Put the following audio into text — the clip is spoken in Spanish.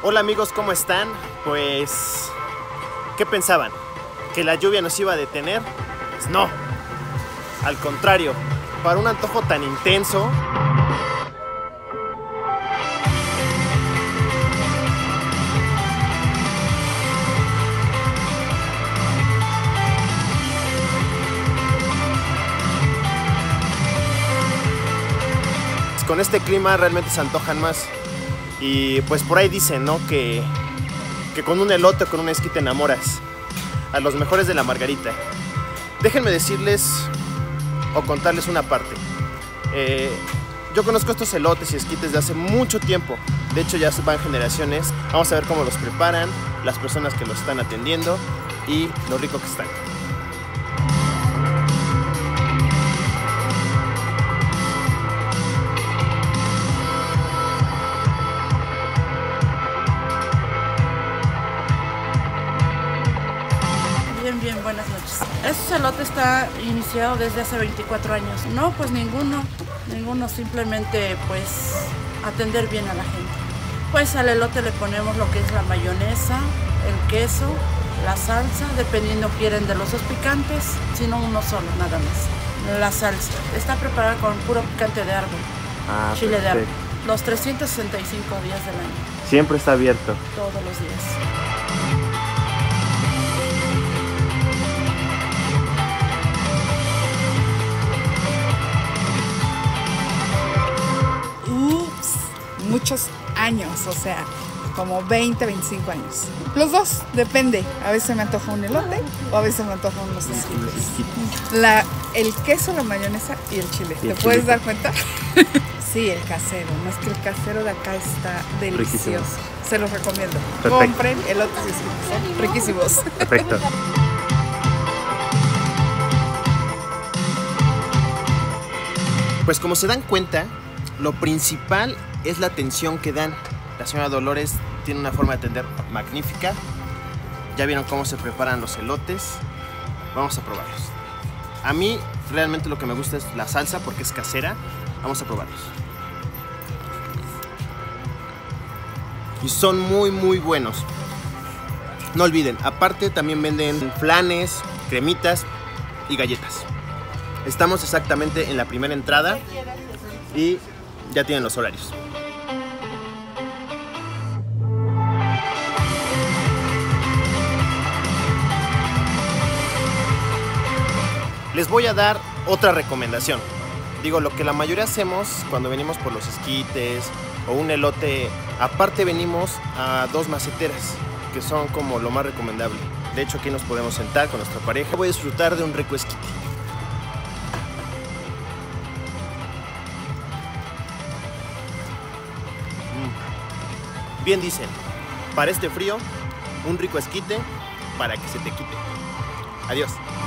Hola amigos, ¿cómo están? Pues, ¿qué pensaban? ¿Que la lluvia nos iba a detener? Pues no, al contrario, para un antojo tan intenso, con este clima realmente se antojan más. Y pues por ahí dicen, ¿no? Que con un elote o con un esquite enamoras a los mejores de la Margarita. Déjenme decirles o contarles una parte. Yo conozco estos elotes y esquites de hace mucho tiempo. De hecho ya van generaciones. Vamos a ver cómo los preparan, las personas que los están atendiendo y lo rico que están. Bien, buenas noches. Este elote está iniciado desde hace 24 años. No, pues ninguno, simplemente pues atender bien a la gente. Pues al elote le ponemos lo que es la mayonesa, el queso, la salsa, dependiendo quieren de los dos picantes, sino uno solo, nada más. La salsa está preparada con puro picante de árbol, chile de árbol, los 365 días del año. Siempre está abierto. Todos los días. Muchos años, o sea, como 20, 25 años. Los dos, depende. A veces me antoja un elote o a veces me antoja unos esquites. El queso, la mayonesa y el chile. ¿Te puedes dar cuenta? Sí, el casero. No, es que el casero de acá está delicioso. Riquísimo. Se los recomiendo. Perfecto. Compren elotes y esquites. Son riquísimos. Perfecto. Pues como se dan cuenta, lo principal es la atención que dan. La señora Dolores tiene una forma de atender magnífica. Ya vieron cómo se preparan los elotes. Vamos a probarlos. A mí realmente lo que me gusta es la salsa porque es casera. Vamos a probarlos. Y son muy buenos. No olviden, aparte también venden flanes, cremitas y galletas. Estamos exactamente en la primera entrada y ya tienen los horarios. Les voy a dar otra recomendación. Digo, lo que la mayoría hacemos cuando venimos por los esquites o un elote, aparte venimos a dos maceteras, que son como lo más recomendable. De hecho, aquí nos podemos sentar con nuestra pareja. Voy a disfrutar de un rico esquite. Bien dicen, para este frío, un rico esquite para que se te quite. Adiós.